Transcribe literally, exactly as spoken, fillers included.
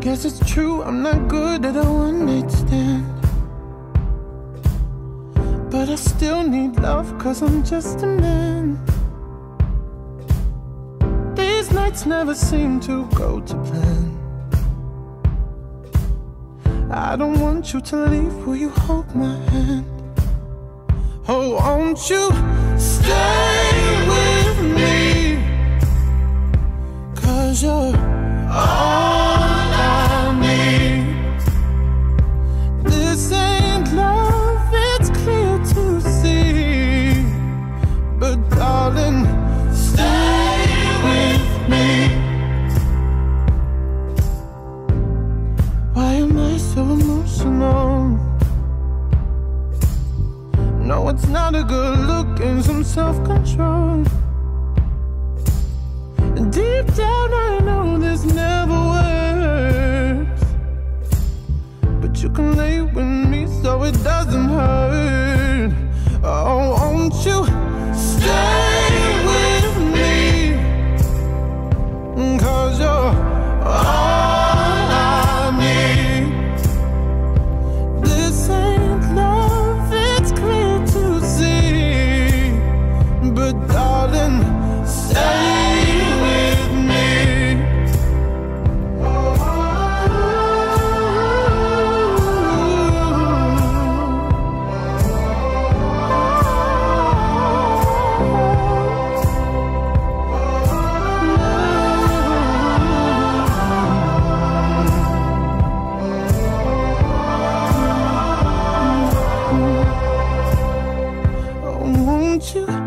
Guess it's true, I'm not good at a one-night stand, but I still need love, cause I'm just a man. These nights never seem to go to plan. I don't want you to leave, will you hold my hand? Oh, won't you stay with me? Cause you're all I need. This ain't love, it's clear to see, but darling, stay with me. Why am I so emotional? No, it's not a good look and some self-control. Deep down I know this never works, but you can lay with me so it doesn't hurt. Oh, won't you stay with me? Cause you're all I need. This ain't love, it's clear to see, but darling, stay. You